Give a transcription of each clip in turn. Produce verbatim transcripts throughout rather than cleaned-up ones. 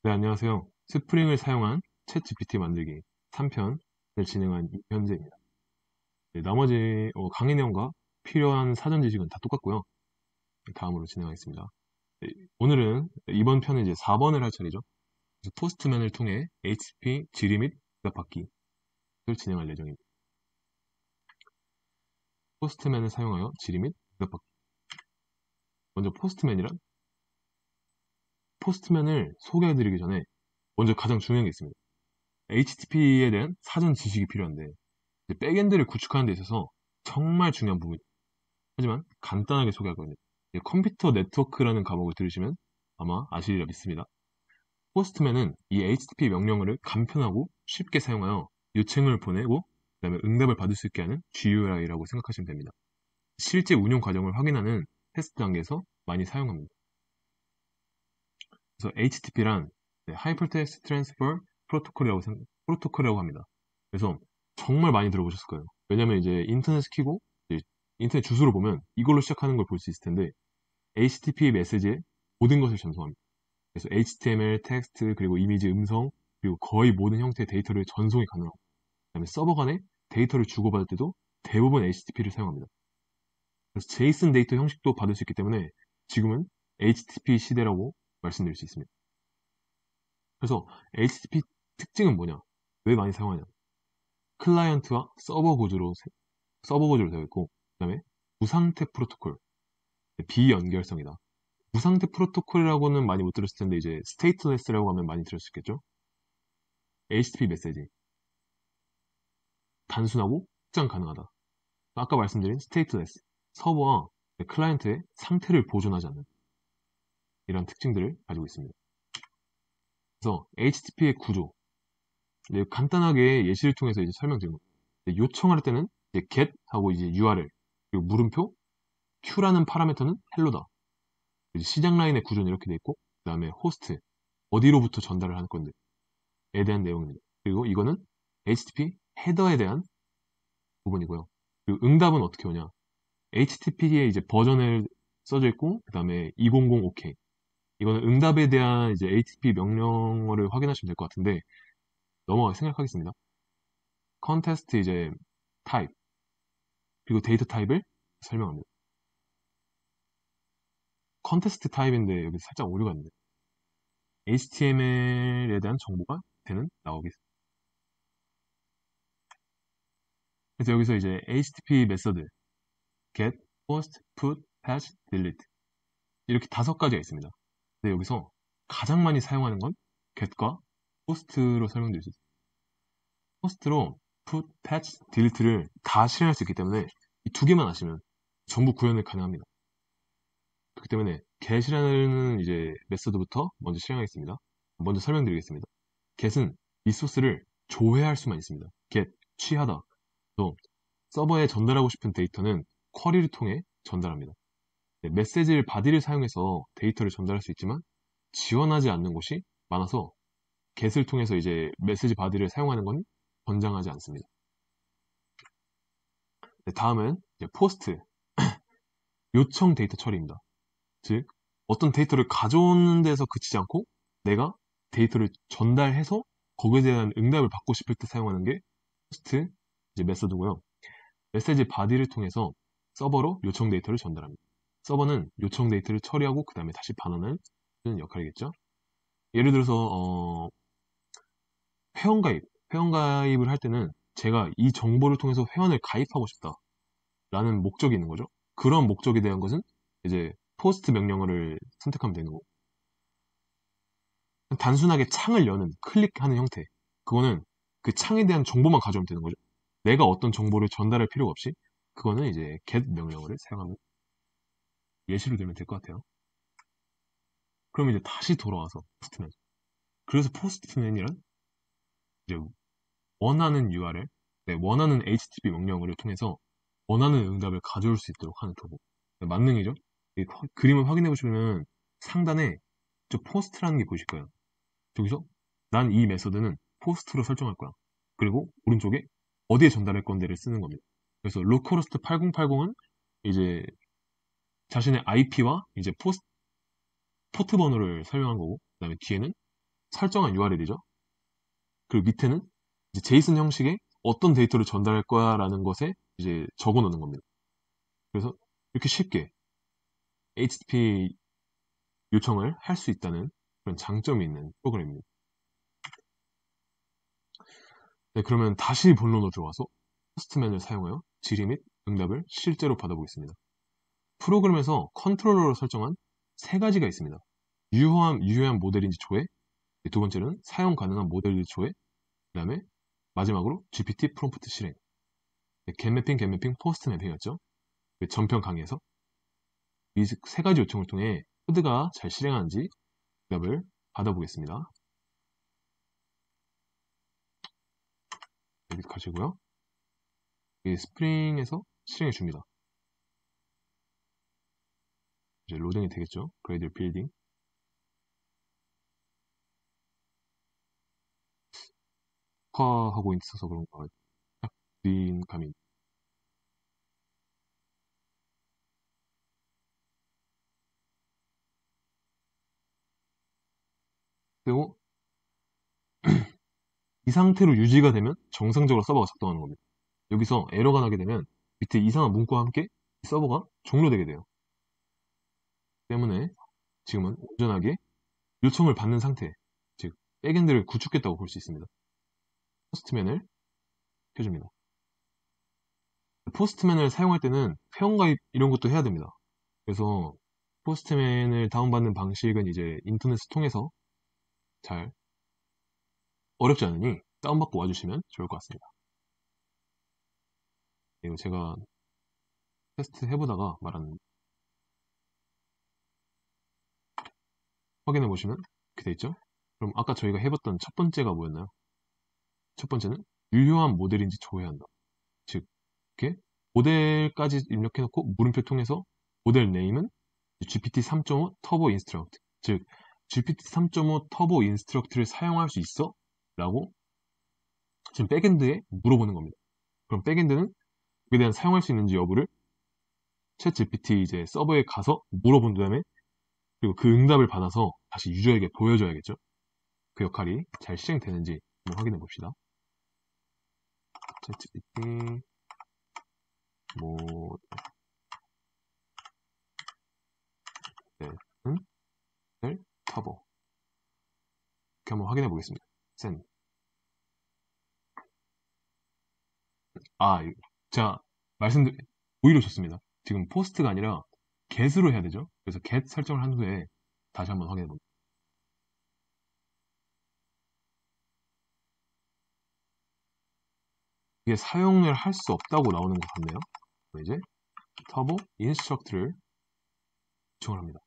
네, 안녕하세요. 스프링을 사용한 챗 지피티 만들기 삼 편을 진행한 이현재입니다. 네, 나머지 어, 강의 내용과 필요한 사전 지식은 다 똑같고요. 다음으로 진행하겠습니다. 네, 오늘은 이번 편은 이제 사 번을 할 차례죠. 그래서 포스트맨을 통해 에이치티티피 질의 및 응답받기를 진행할 예정입니다. 포스트맨을 사용하여 질의 및 응답받기. 먼저 포스트맨이란 포스트맨을 소개해드리기 전에 먼저 가장 중요한 게 있습니다. 에이치티티피에 대한 사전 지식이 필요한데 백엔드를 구축하는 데 있어서 정말 중요한 부분. 하지만 간단하게 소개할 겁니다. 컴퓨터 네트워크라는 과목을 들으시면 아마 아시리라 믿습니다. 포스트맨은 이 에이치티티피 명령어를 간편하고 쉽게 사용하여 요청을 보내고 그다음에 응답을 받을 수 있게 하는 지유아이라고 생각하시면 됩니다. 실제 운용 과정을 확인하는 테스트 단계에서 많이 사용합니다. 그래서 에이치티티피란 Hypertext Transfer Protocol이라고, 생- 프로토콜이라고 합니다. 그래서 정말 많이 들어보셨을 거예요. 왜냐면 이제 인터넷 키고 이제 인터넷 주소를 보면 이걸로 시작하는 걸 볼 수 있을 텐데 에이치티티피 메시지에 모든 것을 전송합니다. 그래서 에이치티엠엘, 텍스트, 그리고 이미지, 음성, 그리고 거의 모든 형태의 데이터를 전송이 가능하고 그다음에 서버 간에 데이터를 주고받을 때도 대부분 에이치티티피를 사용합니다. 그래서 제이슨 데이터 형식도 받을 수 있기 때문에 지금은 에이치티티피 시대라고 말씀드릴 수 있습니다. 그래서 에이치티티피 특징은 뭐냐? 왜 많이 사용하냐? 클라이언트와 서버 구조로 서버 구조로 되어 있고, 그다음에 무상태 프로토콜, 비연결성이다. 무상태 프로토콜이라고는 많이 못 들었을 텐데 이제 스테이트레스라고 하면 많이 들을 수 있겠죠? 에이치티티피 메시지 단순하고 확장 가능하다. 아까 말씀드린 스테이트레스 서버와 클라이언트의 상태를 보존하지 않는 이런 특징들을 가지고 있습니다. 그래서 에이치티티피의 구조 네, 간단하게 예시를 통해서 이제 설명드립니다. 요청할 때는 이제 get 하고 이제 유알엘 그리고 물음표 Q라는 파라미터는 헬로다. 시작 라인의 구조는 이렇게 돼 있고 그 다음에 호스트 어디로부터 전달을 할 건데에 대한 내용입니다. 그리고 이거는 에이치티티피 헤더에 대한 부분이고요. 그리고 응답은 어떻게 오냐? 에이치티티피에 이제 버전을 써져 있고 그 다음에 이백십 오케이 이거는 응답에 대한 이제 에이치티티피 명령어를 확인하시면 될 것 같은데 넘어가 생각하겠습니다. 컨테스트 이제 타입 그리고 데이터 타입을 설명합니다. 컨테스트 타입인데 여기 살짝 오류가 있는데 에이치티엠엘에 대한 정보가 되는 나오겠습니다. 그래서 여기서 이제 에이치티티피 메서드 get, post, put, patch, delete 이렇게 다섯 가지가 있습니다. 근데 여기서 가장 많이 사용하는 건 get과 post로 설명드릴 수 있습니다. post로 put, patch, delete를 다 실행할 수 있기 때문에 이 두 개만 아시면 전부 구현이 가능합니다. 그렇기 때문에 get이라는 이제 메서드부터 먼저 실행하겠습니다. 먼저 설명드리겠습니다. get은 리소스를 조회할 수만 있습니다. get, 취하다. 또 서버에 전달하고 싶은 데이터는 쿼리를 통해 전달합니다. 네, 메시지를 바디를 사용해서 데이터를 전달할 수 있지만 지원하지 않는 곳이 많아서 get을 통해서 이제 메시지 바디를 사용하는 건 권장하지 않습니다. 네, 다음은 이제 포스트 요청 데이터 처리입니다. 즉 어떤 데이터를 가져오는 데서 그치지 않고 내가 데이터를 전달해서 거기에 대한 응답을 받고 싶을 때 사용하는 게 포스트 이제 메서드고요. 메시지 바디를 통해서 서버로 요청 데이터를 전달합니다. 서버는 요청 데이터를 처리하고 그 다음에 다시 반환하는 역할이겠죠. 예를 들어서 어, 회원가입, 회원가입을 할 때는 제가 이 정보를 통해서 회원을 가입하고 싶다라는 목적이 있는 거죠. 그런 목적에 대한 것은 이제 포스트 명령어를 선택하면 되는 거고 단순하게 창을 여는 클릭하는 형태 그거는 그 창에 대한 정보만 가져오면 되는 거죠. 내가 어떤 정보를 전달할 필요가 없이 그거는 이제 get 명령어를 사용하면 예시로 들면 될 것 같아요. 그럼 이제 다시 돌아와서 포스트맨. 그래서 포스트맨이란 이제 원하는 유알엘, 네, 원하는 에이치티티피 명령어를 통해서 원하는 응답을 가져올 수 있도록 하는 도구. 네, 만능이죠. 이 화- 그림을 확인해 보시면 상단에 저 포스트라는 게 보이실 거예요. 저기서 난 이 메서드는 포스트로 설정할 거야. 그리고 오른쪽에 어디에 전달할 건데를 쓰는 겁니다. 그래서 로컬호스트 팔공팔공은 이제 자신의 아이피와 이제 포스, 포트 번호를 설명한 거고, 그 다음에 뒤에는 설정한 유알엘이죠. 그리고 밑에는 이제 제이슨 형식의 어떤 데이터를 전달할 거야라는 것에 이제 적어 놓는 겁니다. 그래서 이렇게 쉽게 에이치티티피 요청을 할 수 있다는 그런 장점이 있는 프로그램입니다. 네, 그러면 다시 본론으로 들어와서 포스트맨을 사용하여 질의 및 응답을 실제로 받아보겠습니다. 프로그램에서 컨트롤러로 설정한 세 가지가 있습니다. 유효한, 유효한 모델인지 조회, 두 번째는 사용 가능한 모델인지 조회, 그 다음에 마지막으로 지피티 프롬프트 실행. 네, 겟매핑, 겟매핑, 포스트 매핑이었죠. 그 전편 강의에서 이 세 가지 요청을 통해 코드가 잘 실행하는지 응답을 받아보겠습니다. 여기 가시고요. 이 스프링에서 실행해 줍니다. 이제 로딩이 되겠죠. 그레이드 빌딩. 녹화하고 있어서 그런가 딱 느린 감이. 그리고 이 상태로 유지가 되면 정상적으로 서버가 작동하는 겁니다. 여기서 에러가 나게 되면 밑에 이상한 문구와 함께 서버가 종료되게 돼요. 때문에 지금은 온전하게 요청을 받는 상태, 즉 백엔드를 구축했다고 볼 수 있습니다. 포스트맨을 켜줍니다. 포스트맨을 사용할 때는 회원가입 이런 것도 해야 됩니다. 그래서 포스트맨을 다운받는 방식은 이제 인터넷을 통해서 잘 어렵지 않으니 다운받고 와주시면 좋을 것 같습니다. 이거 제가 테스트 해보다가 말하는 확인해 보시면 이렇게 돼 있죠. 그럼 아까 저희가 해봤던 첫 번째가 뭐였나요? 첫 번째는 유효한 모델인지 조회한다. 즉 이렇게 모델까지 입력해놓고 물음표 통해서 모델 네임은 지피티 삼 점 오 터보 인스트럭트, 즉 지피티 삼 점 오 터보 인스트럭트를 사용할 수 있어? 라고 지금 백엔드에 물어보는 겁니다. 그럼 백엔드는 그에 대한 사용할 수 있는지 여부를 챗 지피티 이제 서버에 가서 물어본 다음에 그리고 그 응답을 받아서 다시 유저에게 보여줘야겠죠. 그 역할이 잘 실행되는지 한번 확인해 봅시다. 챗 지피티 모델 은 터보 이렇게 한번 확인해 보겠습니다. 센. 아, 제가 말씀드 오히려 좋습니다. 지금 포스트가 아니라 get으로 해야 되죠. 그래서 get 설정을 한 후에 다시 한번 확인해 봅니다. 이게 사용을 할 수 없다고 나오는 것 같네요. 이제 터보 인스트럭트를 요청을 합니다.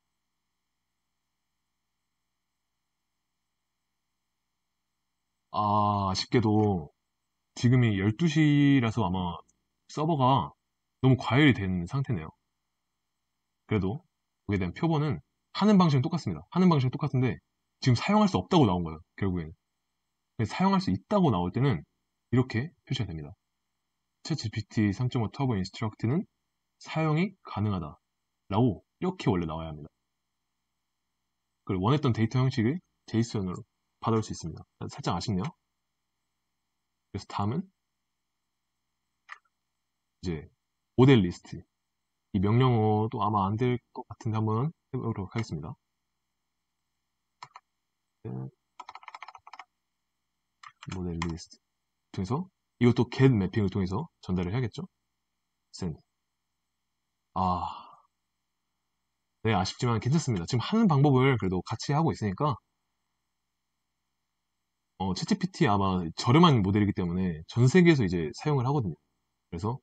아, 아쉽게도 지금이 열두 시라서 아마 서버가 너무 과열이 된 상태네요. 그래도 거기에 대한 표본은 하는 방식은 똑같습니다. 하는 방식은 똑같은데 지금 사용할 수 없다고 나온 거예요. 결국에는. 사용할 수 있다고 나올 때는 이렇게 표시가 됩니다. 챗지피티 삼 점 오 터보 인스트럭트는 사용이 가능하다 라고 이렇게 원래 나와야 합니다. 그걸 원했던 데이터 형식을 제이슨으로 받아올 수 있습니다. 살짝 아쉽네요. 그래서 다음은 이제 모델 리스트. 이 명령어도 아마 안 될 것 같은데 한번 해보도록 하겠습니다. 모델 리스트 통해서 이것도 get 매핑을 통해서 전달을 해야겠죠. send. 아, 네, 아쉽지만 괜찮습니다. 지금 하는 방법을 그래도 같이 하고 있으니까 어, 챗지피티 아마 저렴한 모델이기 때문에 전 세계에서 이제 사용을 하거든요. 그래서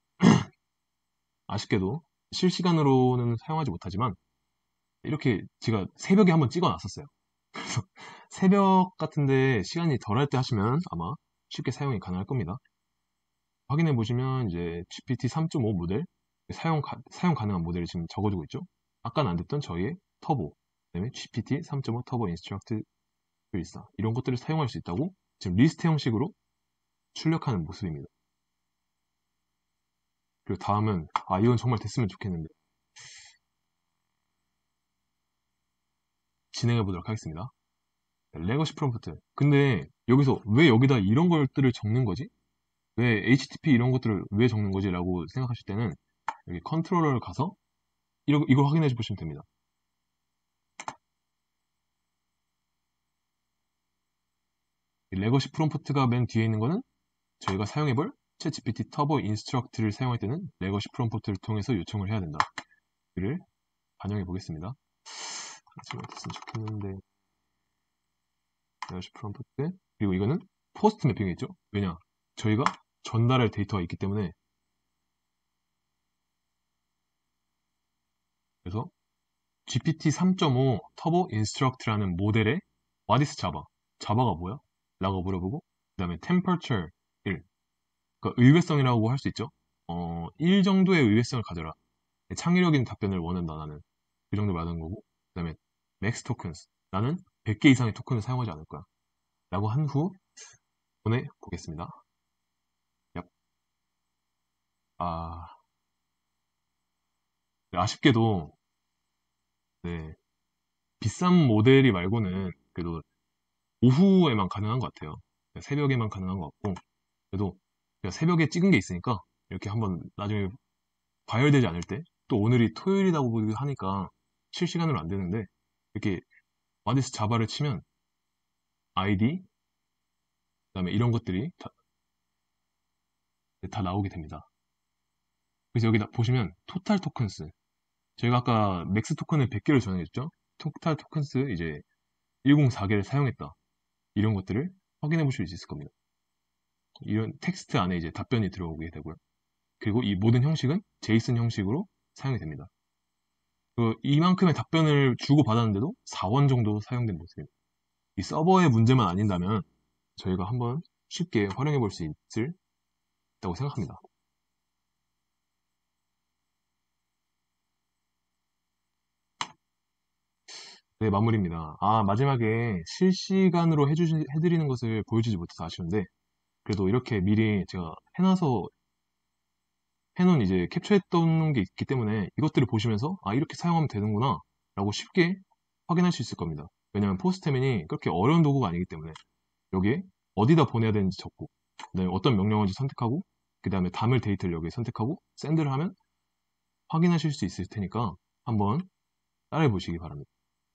아쉽게도 실시간으로는 사용하지 못하지만 이렇게 제가 새벽에 한번 찍어 놨었어요. 그래서 새벽 같은데 시간이 덜 할 때 하시면 아마 쉽게 사용이 가능할 겁니다. 확인해 보시면 이제 지피티 삼 점 오 모델 사용, 가, 사용 가능한 모델을 지금 적어주고 있죠. 아까는 안 됐던 저희의 터보, 그다음에 지피티 삼 점 오 터보 인스트럭트 일사 이런 것들을 사용할 수 있다고 지금 리스트 형식으로 출력하는 모습입니다. 그리고 다음은 아 이건 정말 됐으면 좋겠는데 진행해 보도록 하겠습니다. 레거시 프롬프트. 근데 여기서 왜 여기다 이런 것들을 적는 거지? 왜 에이치티티피 이런 것들을 왜 적는 거지? 라고 생각하실 때는 여기 컨트롤러를 가서 이거, 이걸 확인해 보시면 됩니다. 레거시 프롬프트가 맨 뒤에 있는 거는 저희가 사용해볼 챗지피티 터보 인스트럭트를 사용할 때는 레거시 프롬프트를 통해서 요청을 해야 된다. 를 반영해 보겠습니다. 지금 어땠으면 좋겠는데 레거시 프롬프트 그리고 이거는 포스트 매핑이겠죠? 왜냐? 저희가 전달할 데이터가 있기 때문에 그래서 지피티 삼 점 오 터보 인스트럭트라는 모델의 What is Java? 자바가 뭐야? 라고 물어보고 그 다음에 temperature 일 그러니까 의외성이라고 할 수 있죠. 어, 일 정도의 의외성을 가져라. 창의력인 답변을 원한다 나는. 그 정도 말하는 거고 그 다음에 max tokens 나는 백 개 이상의 토큰을 사용하지 않을 거야. 라고 한 후 보내보겠습니다. 얍. 아, 아쉽게도 네, 비싼 모델이 말고는 그래도 오후에만 가능한 것 같아요. 새벽에만 가능한 것 같고 그래도 제가 새벽에 찍은 게 있으니까 이렇게 한번 나중에 과열되지 않을 때 또 오늘이 토요일이라고 하니까 실시간으로 안 되는데 이렇게 와디스 자바를 치면 아이디 그다음에 이런 것들이 다, 다 나오게 됩니다. 그래서 여기다 보시면 토탈 토큰스 저희가 아까 맥스 토큰을 백 개를 정했죠. 토탈 토큰스 이제 백사 개를 사용했다. 이런 것들을 확인해 보실 수 있을 겁니다. 이런 텍스트 안에 이제 답변이 들어오게 되고요. 그리고 이 모든 형식은 제이슨 형식으로 사용이 됩니다. 그 이만큼의 답변을 주고 받았는데도 사 원 정도 사용된 모습입니다. 이 서버의 문제만 아닌다면 저희가 한번 쉽게 활용해 볼 수 있을 있다고 생각합니다. 네, 마무리입니다. 아, 마지막에 실시간으로 해주시, 해드리는 것을 보여주지 못해서 아쉬운데, 그래도 이렇게 미리 제가 해놔서, 해놓은 이제 캡처했던 게 있기 때문에 이것들을 보시면서, 아, 이렇게 사용하면 되는구나, 라고 쉽게 확인할 수 있을 겁니다. 왜냐면 포스트맨이 그렇게 어려운 도구가 아니기 때문에, 여기에 어디다 보내야 되는지 적고, 그다음에 어떤 명령어인지 선택하고, 그 다음에 담을 데이터를 여기에 선택하고, 샌드를 하면 확인하실 수 있을 테니까 한번 따라해 보시기 바랍니다.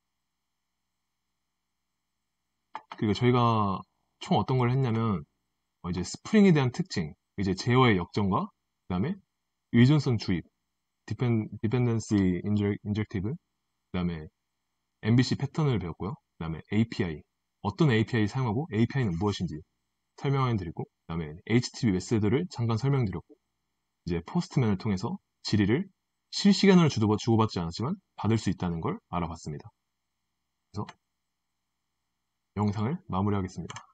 그리고 저희가 총 어떤 걸 했냐면 어, 이제 스프링에 대한 특징, 이제 제어의 역정과 그다음에 의존성 주입, 디펜, 디펜던시 인젝티브, 그다음에 엠비씨 패턴을 배웠고요. 그다음에 에이피아이, 어떤 에이피아이 사용하고 에이피아이는 무엇인지 설명해 드리고, 그다음에 에이치티티피 메소드를 잠깐 설명드렸고, 이제 포스트맨을 통해서 질의를 실시간으로 주고받- 주고받지 않았지만 받을 수 있다는 걸 알아봤습니다. 그래서 영상을 마무리하겠습니다.